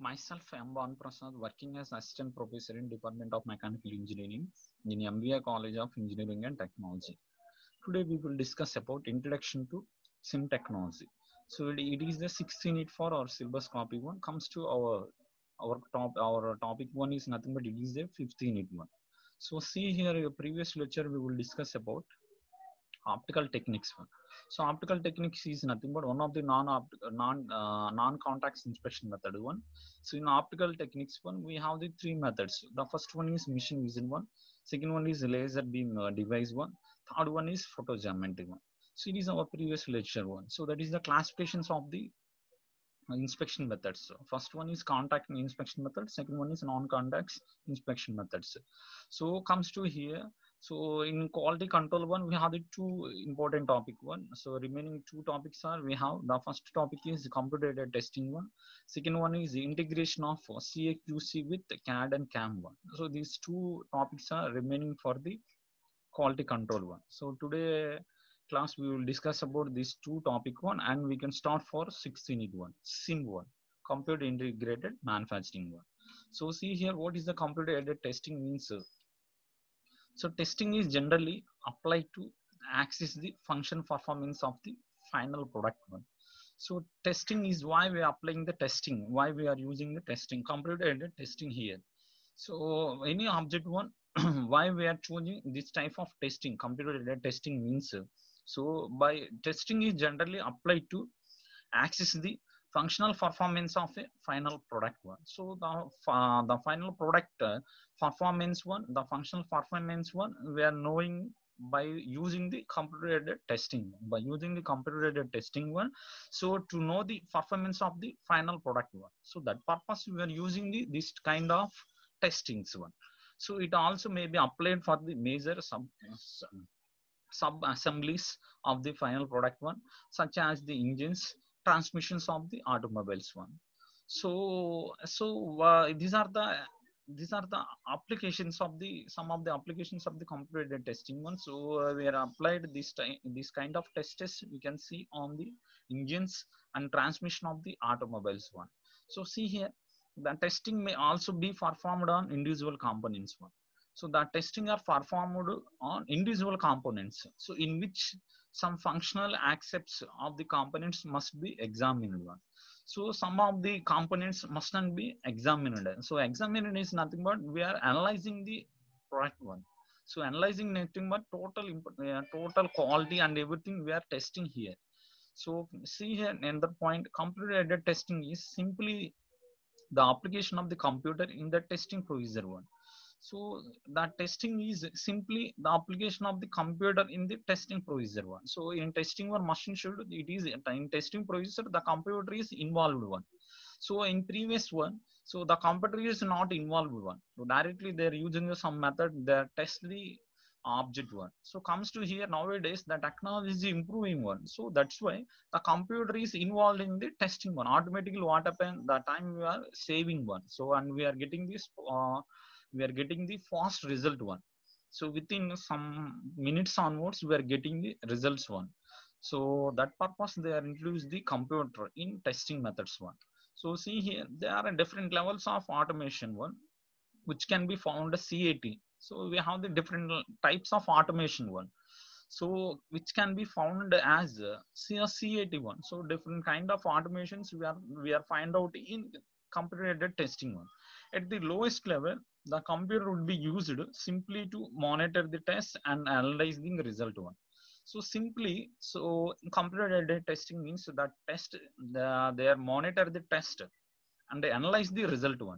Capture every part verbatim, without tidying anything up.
Myself, I am Bhan Prasad, working as Assistant Professor in Department of Mechanical Engineering in M B A College of Engineering and Technology. Today we will discuss about Introduction to SIM Technology. So it, it is the sixth unit for our syllabus copy one. Comes to our our top our topic one is nothing but it is the fifth unit one. So see here, your previous lecture we will discuss about optical techniques one. So optical techniques is nothing but one of the non non uh, non contact inspection method one. So in optical techniques one we have the three methods. The first one is machine vision one, second one is laser beam uh, device one, third one is photogeometry one. So it is our previous lecture one. So that is the classifications of the inspection methods. So first one is contact inspection method, second one is non-contact inspection methods. So comes to here, so in quality control one we have the two important topic one. So remaining two topics are, we have the first topic is computer aided testing one, second one is the integration of C A Q C with C A D and C A M one. So these two topics are remaining for the quality control one. So today class we will discuss about these two topic one, and we can start for sixth unit one, SIM one, computer integrated manufacturing one. So see here, what is the computer aided testing means? So testing is generally applied to access the function performance of the final product one. So testing is why we are applying the testing, why we are using the testing, computer aided testing here. So any object one, why we are choosing this type of testing, computer aided testing means, so by testing is generally applied to access the functional performance of a final product one. So the uh, the final product uh, performance one, the functional performance one, we are knowing by using the computer aided testing, by using the computer aided testing one. So to know the performance of the final product one, so that purpose we are using the this kind of testings one. So it also may be applied for the major sub sub assemblies of the final product one, such as the engines, transmissions of the automobiles one. So so uh, these are the these are the applications of the some of the applications of the computer aided testing one. So uh, we are applied this time this kind of tests we can see on the engines and transmission of the automobiles one. So see here, the testing may also be performed on individual components one. So the testing are performed on individual components, so in which some functional aspects of the components must be examined one. So some of the components must not be examined. So examined is nothing but we are analyzing the product one. So analyzing nothing but total uh, total quality and everything we are testing here. So see here another point, computer aided testing is simply the application of the computer in the testing procedure one. So that testing is simply the application of the computer in the testing procedure one. So in testing one machine should, it is in testing procedure the computer is involved one. So in previous one, so the computer is not involved one. So directly they're using some method, they test the object one. So comes to here, nowadays the technology is improving one. So that's why the computer is involved in the testing one. Automatically what happened, the time we are saving one. So and we are getting this uh, we are getting the fast result one. So within some minutes onwards we are getting the results one. So that purpose they are introduced the computer in testing methods one. So see here, there are different levels of automation one, which can be found as C A T. So we have the different types of automation one. So which can be found as uh, C A T one. So different kind of automations we are we are find out in computer aided testing one. At the lowest level, the computer would be used simply to monitor the test and analyze the result one. So simply, so computer aided testing means that test the, they are monitor the test and they analyze the result one.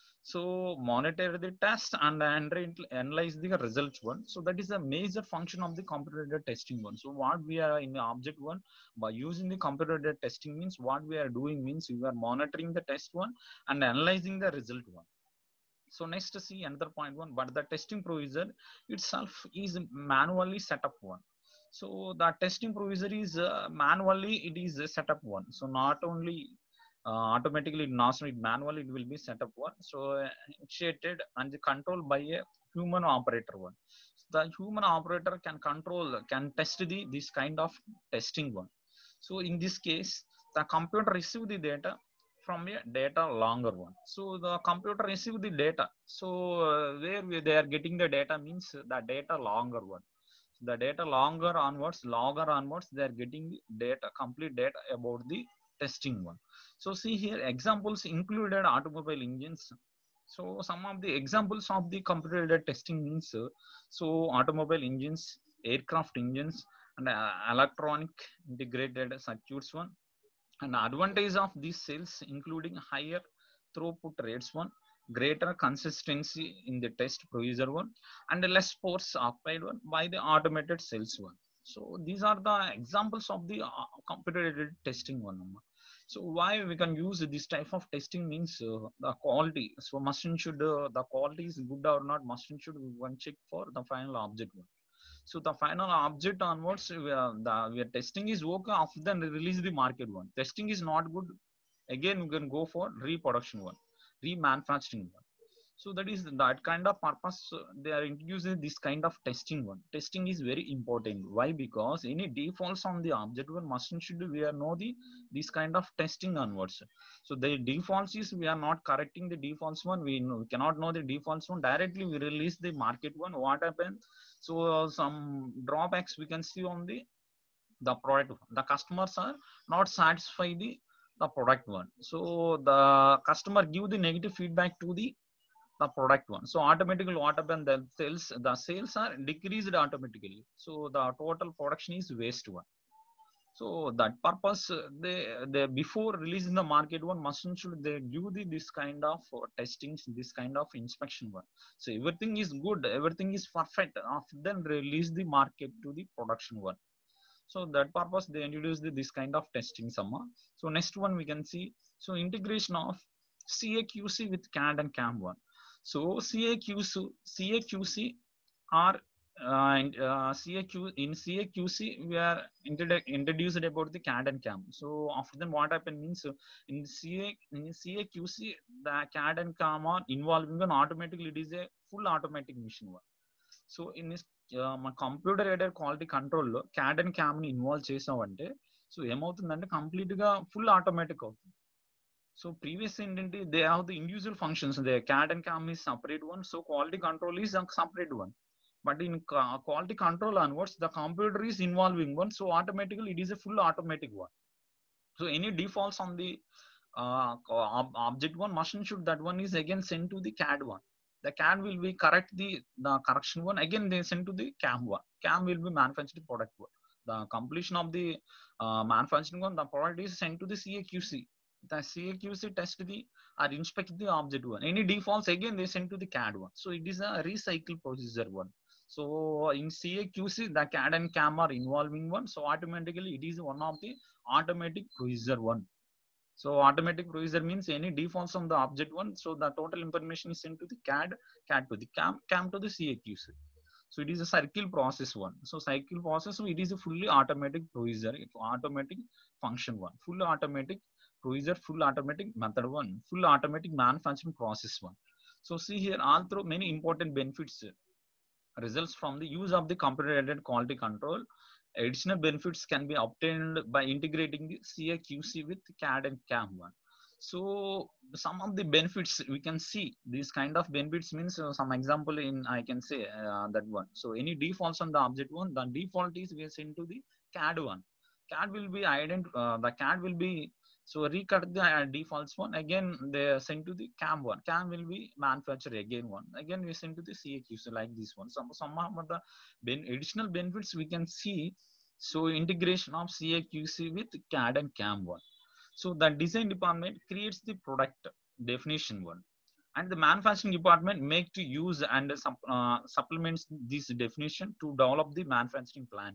So monitor the test and analyze the results one. So that is a major function of the computer aided testing one. So what we are in the object one, by using the computer aided testing means what we are doing means we are monitoring the test one and analyzing the result one. So next to see another point one, but the testing procedure itself is manually set up one. So the testing procedure is uh, manually it is a set up one. So not only uh, automatically, not manually it will be set up one. So uh, initiated and controlled by a human operator one. So the human operator can control, can test the this kind of testing one. So in this case, the computer receive the data from a data longer one. So the computer receive the data. So uh, where we, they are getting the data means the data longer one. The data longer onwards, longer onwards, they are getting data, complete data about the testing one. So see here, examples included automobile engines. So some of the examples of the computer aided testing means, uh, so automobile engines, aircraft engines, and uh, electronic integrated circuits one. And advantage of these cells including higher throughput rates one, greater consistency in the test procedure one, and less force applied one by the automated cells one. So these are the examples of the uh, computer aided testing one. So why we can use this type of testing means uh, the quality. So machine should uh, the quality is good or not. Machine should one check for the final object one. So the final object onwards, we are, the we are testing is okay. After then release the market one. Testing is not good. Again, we can go for reproduction one, remanufacturing one. So that is that kind of purpose. uh, They are introducing this kind of testing one. Testing is very important. Why? Because any defaults on the object one machine should we are know the this kind of testing onwards. So the defaults is we are not correcting the defaults one. We, know, we cannot know the defaults one directly. We release the market one. What happened? So uh, some drawbacks we can see on the the product one. The customers are not satisfied the the product one. So the customer give the negative feedback to the the product one. So automatically what happen, the sales the sales are decreased automatically. So the total production is waste one. So that purpose uh, they they before releasing the market one machine should they do the this kind of uh, testings, this kind of inspection one. So everything is good, everything is perfect. After then release the market to the production one. So that purpose they introduced the, this kind of testing summer. So next one we can see, so integration of C A Q C with C A D and C A M one. So C A Q C, C A Q C are uh, and, uh, C A Q in C A Q C we are introdu- introduced about the C A D and C A M. So after then what happened means uh, in C A in C A Q C the C A D and C A M are involving an automatically it is a full automatic machine one. So in మన computer aided quality కంట్రోల్లో CAD and CAM ని involve చేసామంటే so ఏమవుతుందంటే complete గా full automatic అవుతుంది. So previous ఏంటంటే they have the individual functions, they CAD and CAM is separate one, so quality control is separate one. But in quality control onwards the computer is involving one, so automatical it is a full automatic one. So any defaults on the object one machine should that one is again sent to the C A D one. The C A D will be correct the the correction one, again they send to the C A M one. C A M will be manufacturing product one. The completion of the uh, manufacturing one, the product is sent to the C A Q C. The C A Q C test the or inspect the object one. Any defaults again they send to the C A D one. So it is a recycle procedure one. So in C A Q C the C A D and C A M are involving one, so automatically it is one of the automatic procedure one. So automatic procedure means any defaults on the object one, so the total information is sent to the C A D, C A D to the C A M, C A M to the C A Q C. So it is a cycle process one. So cycle process, so it is a fully automatic procedure, automatic function one, full automatic procedure, full automatic method one, full automatic manufacturing process one. So see here, all through many important benefits results from the use of the computer aided quality control. Additional benefits can be obtained by integrating the C A Q C with C A D and C A M one. So some of the benefits we can see, these kind of benefits means uh, some example in I can say uh, that one. So any defaults on the object one, the default is we are sent to the C A D one. C A D will be ident uh, the C A D will be so recut the uh, defaults one, again they are sent to the C A M one. C A M will be manufactured again one, again we send to the C A Q C like this one. Some some of the ben additional benefits we can see. So integration of C A Q C with C A D and C A M one. So the design department creates the product definition one, and the manufacturing department make to use and uh, supplements this definition to develop the manufacturing plan.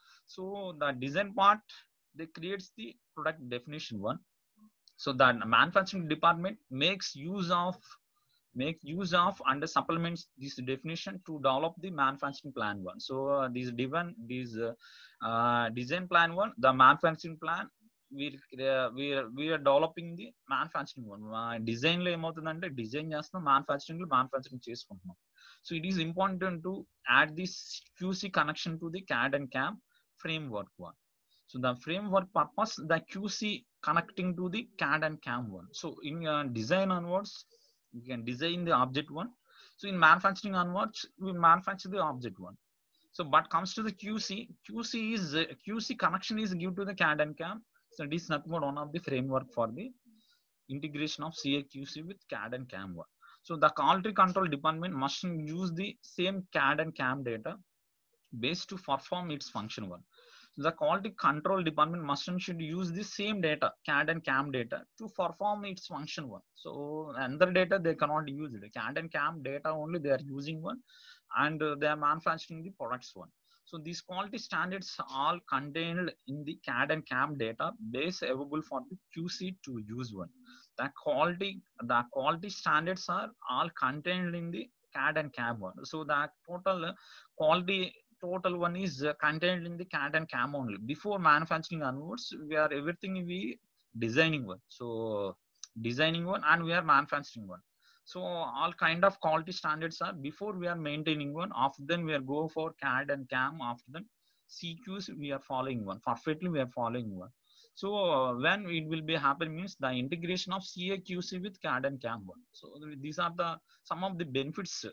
So the design part they creates the product definition one. So the manufacturing department makes use of make use of and supplements this definition to develop the manufacturing plan one. So uh, these given these uh, uh, design plan one, the manufacturing plan we uh, we are we are developing the manufacturing one. Uh, design lo emouthundante design chestunam, manufacturing lo manufacturing chestuntam. So it is important to add this Q C connection to the C A D and C A M framework one. So the framework purpose, the Q C connecting to the C A D and C A M one. So in uh, design onwards, we can design the object one. So in manufacturing onwards, we manufacture the object one. So but comes to the Q C, Q C is uh, Q C connection is given to the C A D and C A M. So it is nothing but one of the framework for the integration of C A Q C with C A D and C A M one. So the quality control department must use the same C A D and C A M data base to perform its function one. So the quality control department must and should use the same data, C A D and C A M data, to perform its function one. So another data they cannot use it. C A D and C A M data only they are using one, and uh, they are manufacturing the products one. So these quality standards all contained in the C A D and C A M data base available for the Q C to use one. The quality, the quality standards are all contained in the C A D and C A M one. So the total uh, quality total one is uh, contained in the C A D and C A M only. Before manufacturing onwards, we are everything we designing one. So designing one and we are manufacturing one. So all kind of quality standards are before we are maintaining one. After then we are go for C A D and C A M. After then C Qs we are following one. Perfectly we are following one. So uh, when it will be happen means the integration of C A Q C with C A D and C A M one. So these are the some of the benefits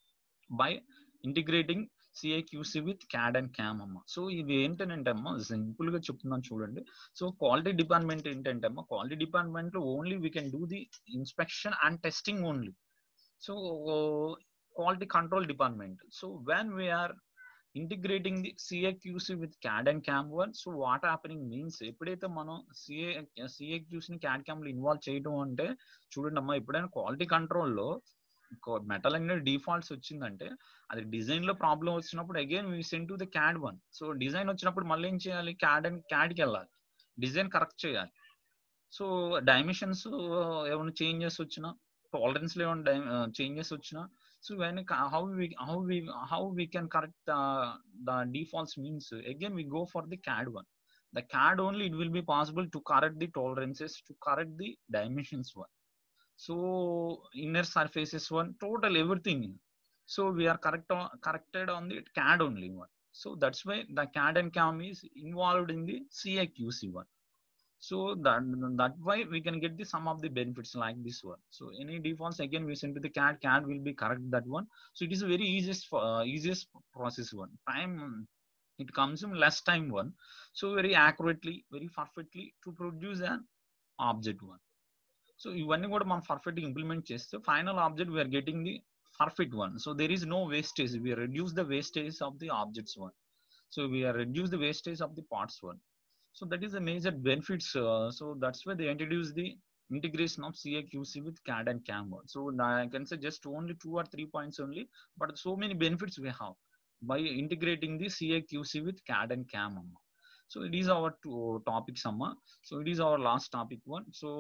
by integrating C A Q C with C A D and C A M అమ్మ. So ఇది ఏంటంటే అమ్మ simple గా చెప్తున్నాను చూడండి. So quality department ఏంటంటే అమ్మ quality department లో only we can do the inspection and testing only. So quality control department. So when we are integrating the CA QC with CAD and CAM one. So what happening means ఎప్పుడైతే మనం CA CA క్యూసీని CAD CAM లో involve చేయడం అంటే చూడండి అమ్మా, ఎప్పుడైనా quality కంట్రోల్లో మెటల్ అనేది డిఫాల్ట్స్ వచ్చిందంటే అది డిజైన్ లో ప్రాబ్లం వచ్చినప్పుడు again we send to the CAD one. So design వచ్చినప్పుడు మళ్ళీ ఏం చేయాలి, క్యాడ్ అండ్ క్యాడ్ కి వెళ్ళాలి, డిజైన్ కరెక్ట్ చేయాలి. సో డైమెన్షన్స్ ఏమైనా చేంజెస్ వచ్చినా, టాలరెన్స్ లో ఏమైనా చేంజెస్ వచ్చినా, so when how we how we how we can correct the the defaults means again we go for the CAD one. The CAD only it will be possible to correct the tolerances, to correct the dimensions one. So inner surfaces one, total everything. So we are correct on, corrected on the CAD only one. So that's why the CAD and C A M is involved in the C A Q C one. So that that why we can get the some of the benefits like this one. So any defaults again we send to the CAD, CAD will be correct that one. So it is a very easiest uh, easiest process one. Time it comes in less time one. So very accurately, very perfectly to produce an object one. So ఇవన్నీ కూడా మనం perfect implement చేస్తే final object we are getting the perfect one. So there is no wastage, we reduce the wastage of the objects one. So we are reduce the wastage of the parts one. So that is the major benefits. Uh, so that's why they introduce the integration of C A Q C with CAD and C A M one. So I can say just only two or three points only, but so many benefits we have by integrating the C A Q C with CAD and C A M. So it is our two topics, Amma. So it is our last topic one. So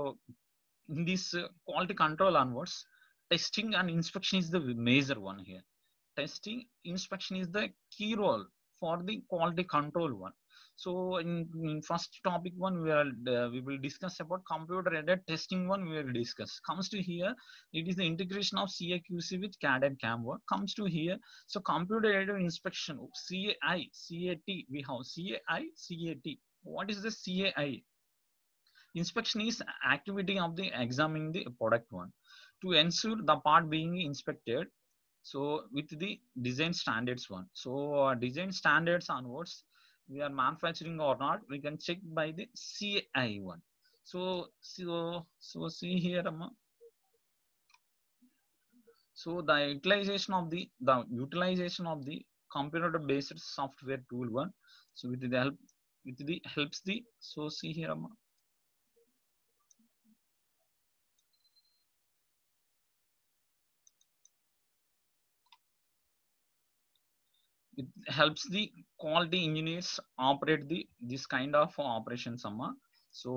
in this uh, quality control onwards, testing and inspection is the major one here. Testing, inspection is the key role for the quality control one. So in, in first topic one we are uh, we will discuss about computer aided testing one. We will discuss comes to here, it is the integration of C A Q C with CAD and C A M one comes to here. So computer aided inspection, C A I, C A T, we have C A I, C A T. What is the C A I? Inspection is activity of the examining the product one to ensure the part being inspected. So with the design standards one. So uh, design standards onwards, we are manufacturing or not, we can check by the C A I one. So so so see here, Amma. So the utilization of the the utilization of the computer based software tool one. So with the help with the helps the, so see here, Amma. It helps the quality engineers operate the this kind of operations, Amma. So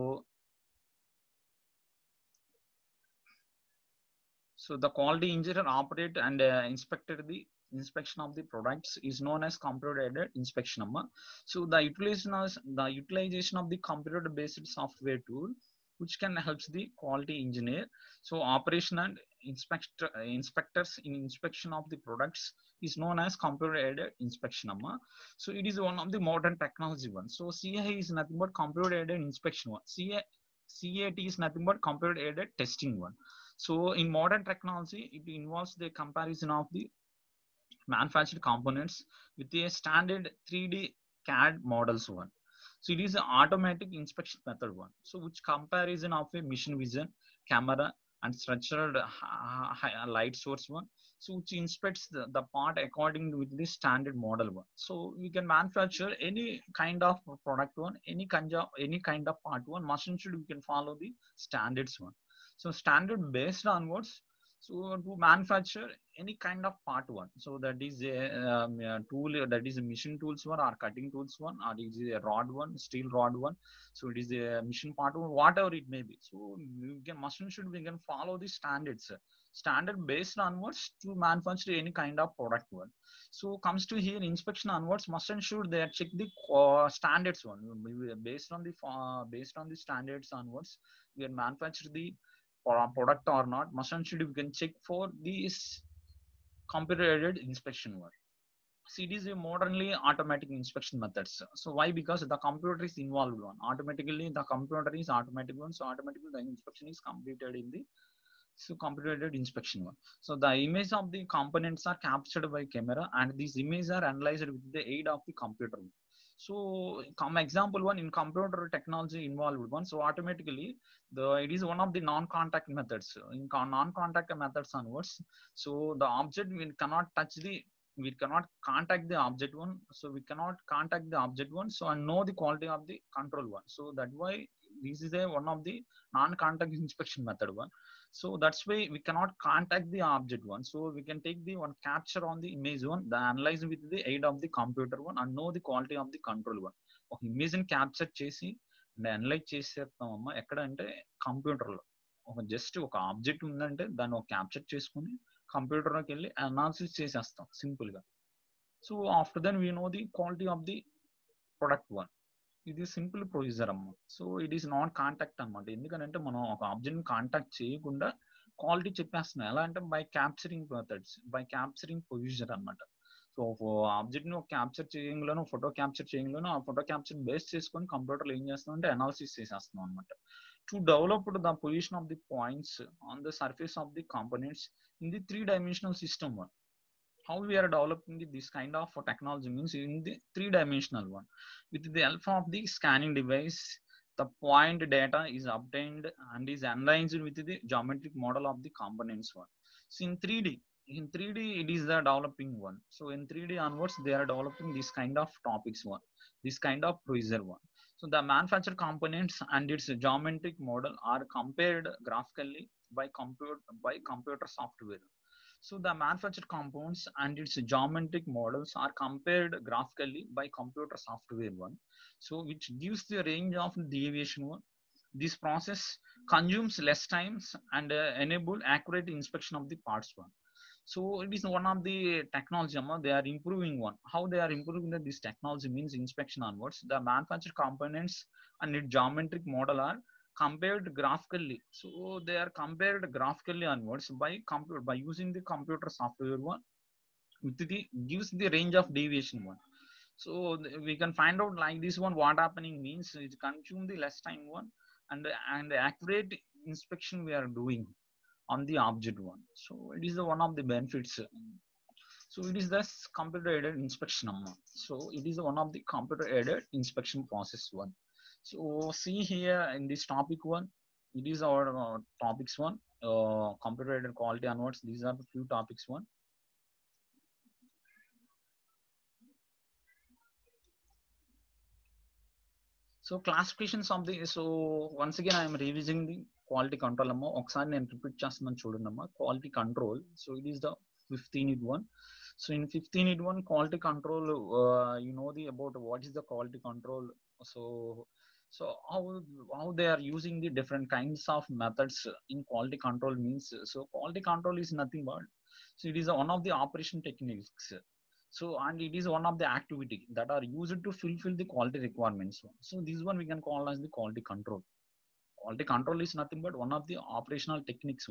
so the quality engineer operate and uh, inspected the inspection of the products is known as computer aided inspection, Amma. So the utilization of the utilization of the computer based software tool which can helps the quality engineer. So operation and inspector uh, inspectors in inspection of the products is known as computer aided inspection, amma. So it is one of the modern technology one. So C A is nothing but computer aided inspection one. C A C A T is nothing but computer aided testing one. So in modern technology, it involves the comparison of the manufactured components with a standard three D C A D models one. So it is an automatic inspection method one. So which comparison of a machine vision, camera, and structured uh, light source one. So which inspects the, the part according with the standard model one. So we can manufacture any kind of product one, any kind of any kind of part one. Machine should we can follow the standards one. So standard based onwards. So to manufacture any kind of part one, so that is a, um, a tool, that is a machine tools one or cutting tools one, or is a rod one, steel rod one. So it is a machine part one, whatever it may be. So we can machine should we can follow the standards, standard based onwards to manufacture any kind of product one. So comes to here inspection onwards, machine should they check the uh, standards one. Based on the uh, based on the standards onwards, we can manufacture the product or not. Machine should we can check for this computer aided inspection work. So it is a modernly automatic inspection methods. So why? Because the computer is involved one. Automatically the computer is automatic one. So automatically the inspection is completed in the so computer aided inspection one. So the image of the components are captured by camera, and these images are analyzed with the aid of the computer. So come example one in computer technology involved one. So automatically the it is one of the non-contact methods. In non-contact methods onwards, so the object we cannot touch the we cannot contact the object one. So we cannot contact the object one. So and know the quality of the control one. So that why this is a one of the non-contact inspection method one. So that's why we cannot contact the object one. So we can take the one capture on the image one, the analyze with the aid of the computer one, and know the quality of the control one. ఒక image ని capture చేసి analyse చేసేస్తామమ్మా ఎక్కడ అంటే computer లో. ఒక just ఒక object ఉందంటే దాన్ని ఒక క్యాప్చర్ చేసుకుని కంప్యూటర్ లోకి వెళ్ళి అనాలిసిస్ చేసేస్తాం సింపుల్ గా. So after then we know the quality of the product one. ఇది సింపుల్ ప్రొసీజర్ అమ్మ. So it is not contact అనమాట. ఎందుకంటే మనం ఒక ఆబ్జెక్ట్ కాంటాక్ట్ చేయకుండా క్వాలిటీ చెప్పేస్తున్నాం. ఎలా అంటే by capturing methods, by capturing procedure అనమాట. సో ఆబ్జెక్ట్ ని క్యాప్చర్ చేయడంలోనూ ఫోటో క్యాప్చర్ చేయడంలోనూ ఆ ఫోటో క్యాప్చర్ బేస్ చేసుకొని కంప్యూటర్లో ఏం చేస్తాం అంటే అనాలిసిస్ చేసేస్తున్నాం అనమాట. To develop the position of the points on the surface of the components in the three dimensional system one. How we are developing this kind of technology means in the three dimensional one. With the help of the scanning device, the point data is obtained and is analyzed with the geometric model of the components one. So in three D, in three D it is the developing one. So in three D onwards they are developing this kind of topics one, this kind of procedure one. So the manufactured components and its geometric model are compared graphically by computer by computer software. So the manufactured components and its geometric models are compared graphically by computer software one. So which gives the range of deviation one. This process consumes less times and uh, enable accurate inspection of the parts one. So it is one of the technology they are improving one. How they are improving that this technology means inspection onwards. The manufactured components and its geometric model are compared graphically. So they are compared graphically onwards by computer by using the computer software one, with the gives the range of deviation one. So we can find out like this one what happening means it consume the less time one, and and the accurate inspection we are doing on the object one. So it is the one of the benefits. So it is this computer aided inspection. So it is one of the computer aided inspection process one. So see here in this topic one, it is our uh, topics one, uh, computer aided quality onwards. These are the few topics one. So classifications of the, so once again I am revising the quality control amma. Okkasari nenu repeat chestunnan chudandi amma. Quality control. So it is the fifteen in one. So in fifteen in one quality control, uh, you know the about what is the quality control. So so how how they are using the different kinds of methods in quality control means. So quality control is nothing but, so it is one of the operation techniques. So and it is one of the activity that are used to fulfill the quality requirements. So this one we can call as the quality control. Quality control is nothing but one of the operational techniques one.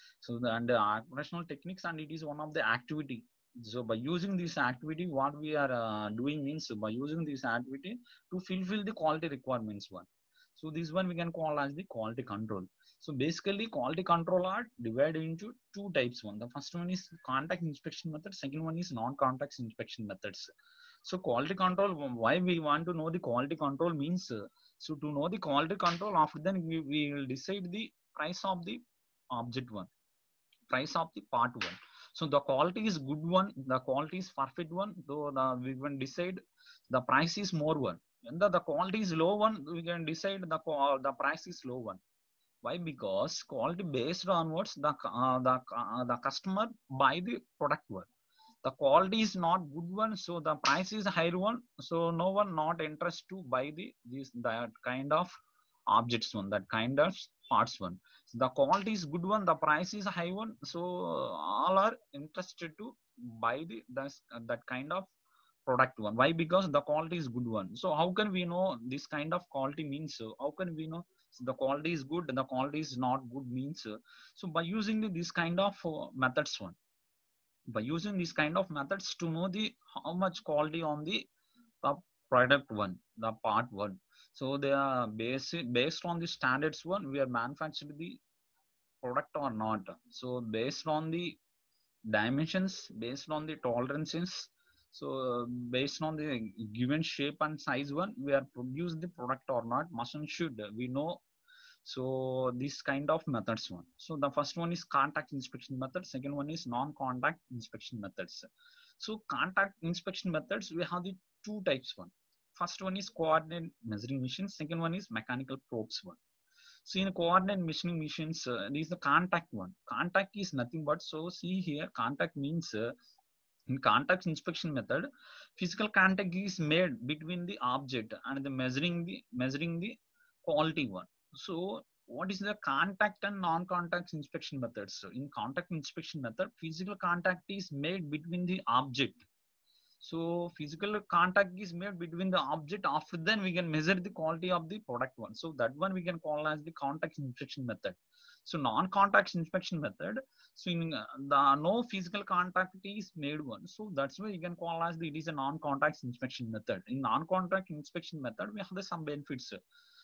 So the, and the operational techniques, and it is one of the activity. So by using this activity, what we are uh, doing means by using this activity to fulfill the quality requirements one. So this one we can call as the quality control. So basically quality control are divided into two types one. The first one is contact inspection method. Second one is non-contact inspection methods. So quality control, why we want to know the quality control means, uh, so to know the quality control, after then we, we will decide the price of the object one, price of the part one. So the quality is good one, the quality is perfect one, though the we can decide the price is more one. When the, the quality is low one, we can decide the the price is low one. Why? Because quality based onwards the uh, the uh, the customer buy the product one. The quality is not good one, so the price is higher one, so no one not interested to buy the this that kind of objects one, that kind of parts one. So the quality is good one, the price is high one, so all are interested to buy the that's, uh, that kind of product one. Why? Because the quality is good one. So how can we know this kind of quality means? So how can we know the quality is good and the quality is not good means? So by using the, this kind of uh, methods one, by using these kind of methods to know the how much quality on the, the product one, the part one. So they are based based on the standards one, we are manufacturing the product or not. So based on the dimensions, based on the tolerances, so based on the given shape and size one, we are produce the product or not, must and should we know. So this kind of methods one. So the first one is contact inspection method. Second one is non-contact inspection methods. So contact inspection methods, we have the two types one. First one is coordinate measuring machines. Second one is mechanical probes one. So in coordinate measuring machines, uh, this is the contact one. Contact is nothing but, so see here, contact means uh, in contact inspection method, physical contact is made between the object and the measuring the measuring the quality one. So what is the contact and non-contact inspection methods? So in contact inspection method, physical contact is made between the object. So physical contact is made between the object. After then we can measure the quality of the product one. So that one we can call as the contact inspection method. So non-contact inspection method. So in uh, the no physical contact is made one. So that's why you can call as the, it is a non-contact inspection method. In non-contact inspection method, we have the some benefits.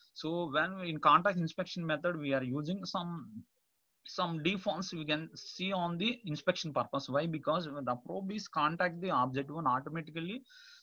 So when in contact inspection method, we are using some some deforms we can see on the inspection purpose. Why? Because the probe is contact the object one automatically,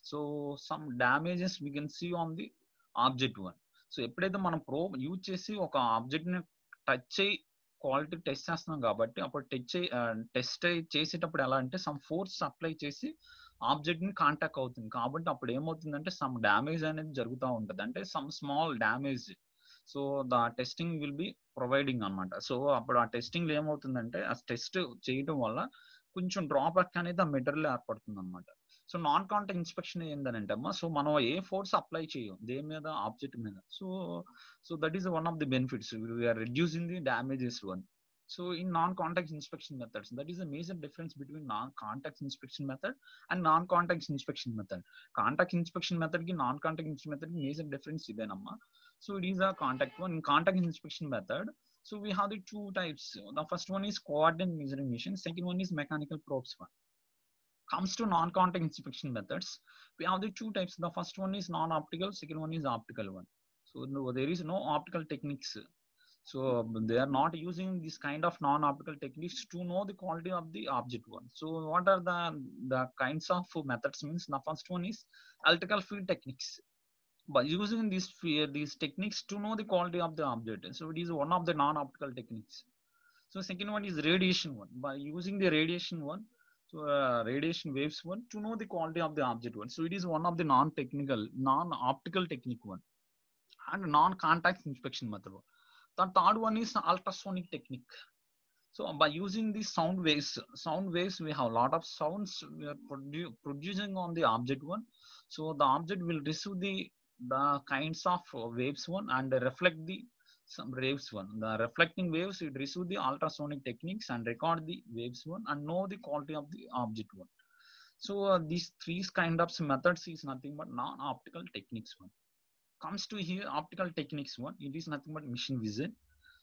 so some damages we can see on the object one. So ఎప్పుడైతే మనం probe use చేసి ఒక object ని touch అయ్యి quality test చేస్తున్నాం కాబట్టి అప్పుడు touch test చేసేటప్పుడు ఎలా అంటే సమ్ ఫోర్స్ అప్లై చేసి ఆబ్జెక్ట్ ని కాంటాక్ట్ అవుతుంది కాబట్టి అప్పుడు ఏమవుతుందంటే సమ్ డ్యామేజ్ అనేది జరుగుతూ ఉంటుంది, అంటే some small damage. So the testing will be providing అనమాట. సో అప్పుడు ఆ టెస్టింగ్ ఏమవుతుందంటే ఆ టెస్ట్ చేయడం వల్ల కొంచెం డ్రాబ్యాక్ అనేది ఆ మెటీరియల్ ఏర్పడుతుంది అనమాట. సో నాన్ కాంటాక్ట్ ఇన్స్పెక్షన్ ఏంటంటే అమ్మా, సో మనం ఏ ఫోర్స్ అప్లై చేయం దేని మీద, ఆబ్జెక్ట్ మీద. So so that is one of the benefits, we are reducing the damages one. So in non-contact inspection methods, that is a major difference between non-contact inspection method and non-contact inspection method. Contact inspection method ki non-contact inspection method ki major difference idenamma. So it is a contact one. In contact inspection method, so we have the two types. The first one is coordinate measuring machine. Second one is mechanical probes one. Comes to non-contact inspection methods, we have the two types. The first one is non-optical. Second one is optical one. So no, there is no optical techniques. So they are not using this kind of non-optical techniques to know the quality of the object one. So what are the the kinds of methods means? The first one is electrical field techniques. By using these these techniques to know the quality of the object, so it is one of the non-optical techniques. So second one is radiation one. By using the radiation one, so uh, radiation waves one, to know the quality of the object one. So it is one of the non-technical, non-optical technique one, and non-contact inspection method one. The third one is ultrasonic technique. So by using the sound waves, sound waves, we have a lot of sounds we are produ producing on the object one. So the object will receive the the kinds of waves one and reflect the some waves one. The reflecting waves, it receive the ultrasonic techniques and record the waves one and know the quality of the object one. So uh, these three kind of methods is nothing but non-optical techniques one. Comes to here optical techniques one, it is nothing but machine vision.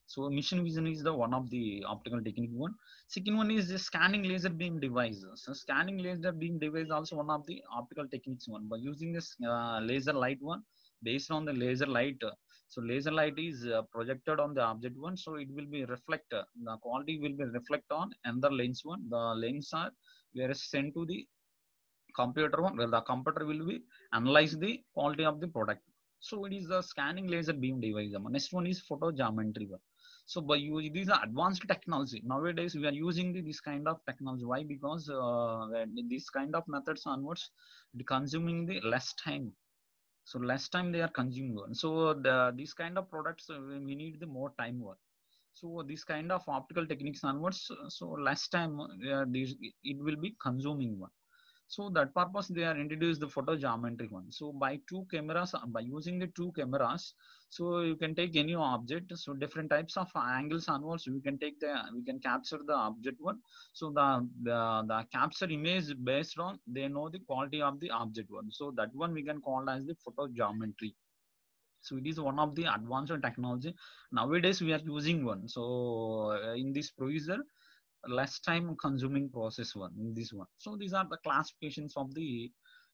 So machine vision is the one of the optical technique one. Second one is the scanning laser beam device. So scanning laser beam device also one of the optical techniques one. By using this uh, laser light one, based on the laser light, uh, so laser light is uh, projected on the object one, so it will be reflect. Uh, the quality will be reflect on another lens one. The lens are were sent to the computer one, well the computer will be analyze the quality of the product. So it is the scanning laser beam device. Next one is photo geometry one. So by using these are advanced technology nowadays we are using the, this kind of technology. Why? Because uh, this kind of methods onwards it consuming the less time, so less time they are consuming one. So the these kind of products uh, we need the more time one. So this kind of optical techniques onwards, so less time uh, these it will be consuming one. So that purpose they are introduced the photo geometry one. So by two cameras, by using the two cameras, so you can take any object. So different types of angles onwards, we can take the, we can capture the object one. So the, the, the capture image based on, they know the quality of the object one. So that one we can call as the photo geometry. So it is one of the advanced technology. Nowadays we are using one. So uh, in this procedure, less time consuming process one in this one. So these are the classifications of the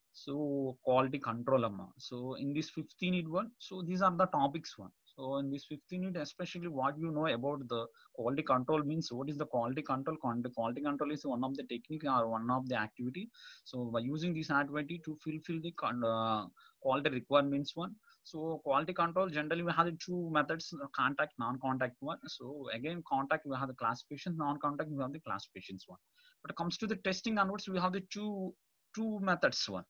so quality control amma. So in this fifteen unit one, so these are the topics one. So in this fifteen unit, especially what you know about the quality control means, what is the quality control? Quality control is one of the technique or one of the activity. So by using this activity to fulfill the uh, quality requirements one. So quality control generally we have the two methods: contact, non-contact one. So again, contact we have the classification, non-contact we have the classifications one. But it comes to the testing onwards, we have the two two methods one: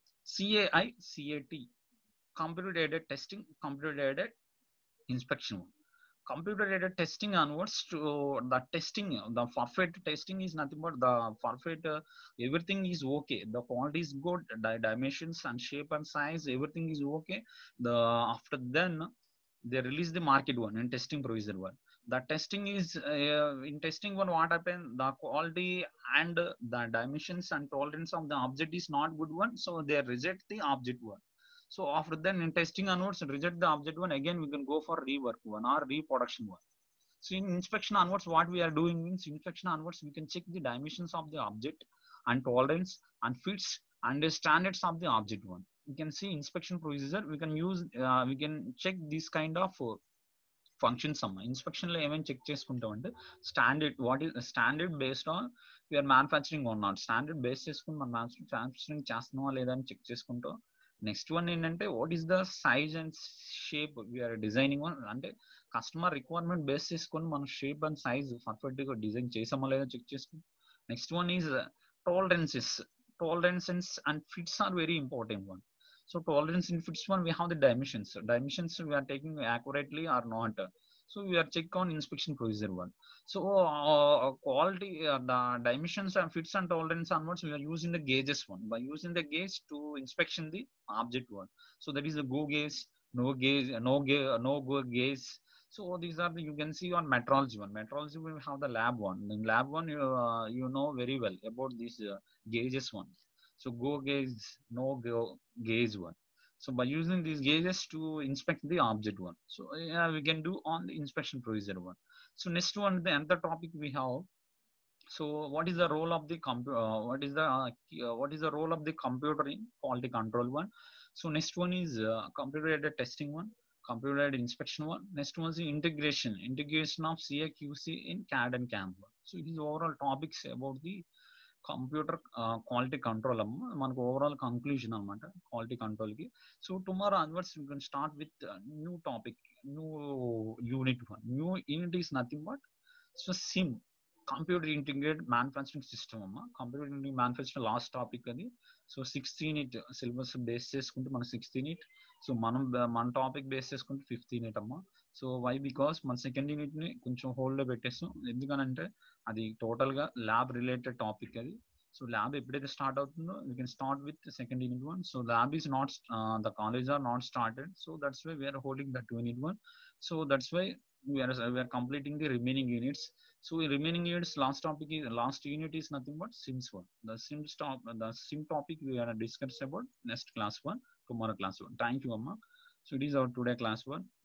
C A I, C A T, computer aided testing, computer aided inspection. Computer aided testing onwards to the testing, the perfect testing is nothing but the perfect, uh, everything is okay. The quality is good, the dimensions and shape and size, everything is okay. The after then they release the market one and testing provision one. The testing is uh, in testing one, what happened, the quality and the dimensions and tolerance of the object is not good one, so they reject the object one. So after then in testing onwards reject the object one, again we can go for rework one or reproduction one. So in inspection onwards, what we are doing means, inspection onwards we can check the dimensions of the object and tolerance and fits and the standards of the object one. We can see inspection procedure, we can use uh, we can check this kind of uh, functions అమ్మా. Inspection లో ఏమేమి check చేసుకుంటాం అంటే, standard what is standard based on your manufacturing or not, standard base చేసుకుని మనం manufacturing చేస్తున్నావా లేదా అని చెక్ చేసుకుంటాం. నెక్స్ట్ వన్ ఏంటంటే what is the size and shape we are designing one, అంటే కస్టమర్ రిక్వైర్మెంట్ బేస్ చేసుకొని మనం షేప్ అండ్ సైజ్ పర్ఫెక్ట్ గా డిజైన్ చేసామా లేదా చెక్ చేసుకుంటాం. Next one is tolerances, tolerances and fits are very important one. So tolerance in fits one, we have the dimensions. Dimensions we are taking accurately or not. So we are check on inspection procedure one. So uh, quality, uh, the dimensions and fits and tolerance onwards, we are using the gauges one. By using the gauge to inspection the object one. So that is the go gauge, no gauge, no gauge, no go gauge. So these are the, you can see on metrology one. Metrology we have the lab one. In lab one, you, uh, you know very well about these uh, gauges one. So go gauge, no go gauge one. So by using these gauges to inspect the object one, so yeah, we can do on the inspection procedure one. So next one, the another topic we have. So what is the role of the computer? Uh, what is the uh, uh, what is the role of the computer in quality control one? So next one is uh, computer aided testing one, computer aided inspection one. Next one is the integration, integration of C A Q C in C A D and C A M one. So these overall topics about the computer quality control అమ్మ, మనకు overall conclusion అనమాట quality control కి. So tomorrow onwards you can start with new topic, new unit one. New unit is nothing but so CIM, computer integrated manufacturing system అమ్మ. Computer integrated manufacturing last topic అది. So sixth unit syllabus base చేసుకుంటే మన sixth unit, so మనం మన topic base చేసుకుంటే fifth unit అమ్మ. So why because మన second unit ని కొంచెం హోల్డ్ లో పెట్టేస్తాం, ఎందుకనంటే అది టోటల్ గా ల్యాబ్ రిలేటెడ్ టాపిక్ అది. సో ల్యాబ్ ఎప్పుడైతే స్టార్ట్ అవుతుందో we can start with second unit one. So lab is not, the college are not started, so that's why we are holding that unit one. So that's why we are we are completing the remaining units. So remaining units, last topic is, last unit is nothing but sims one. The sim stop, the sim topic we are discuss about next class one, tomorrow class one. Thank you, Amma. So it is our today class one.